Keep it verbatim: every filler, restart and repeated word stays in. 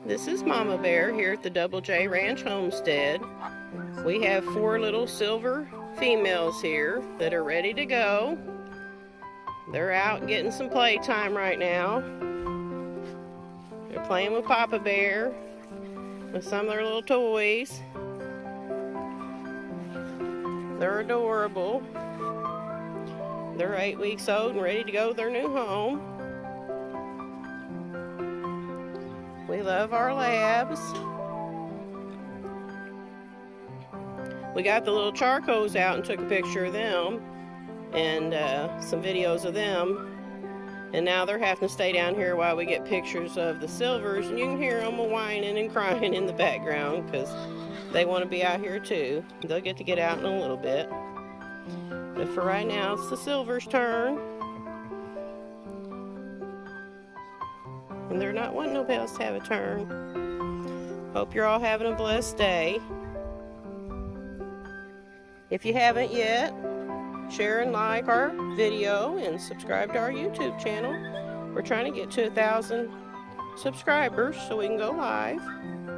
This is Mama Bear here at the Double J Ranch Homestead. We have four little silver females here that are ready to go. They're out getting some playtime right now. They're playing with Papa Bear with some of their little toys. They're adorable. They're eight weeks old and ready to go to their new home. We love our labs. We got the little charcoals out and took a picture of them and uh, some videos of them. And now they're having to stay down here while we get pictures of the silvers. And you can hear them whining and crying in the background because they want to be out here too. They'll get to get out in a little bit. But for right now, it's the silvers' turn. And they're not wanting nobody else to have a turn. Hope you're all having a blessed day. If you haven't yet, share and like our video and subscribe to our YouTube channel. We're trying to get to a thousand subscribers so we can go live.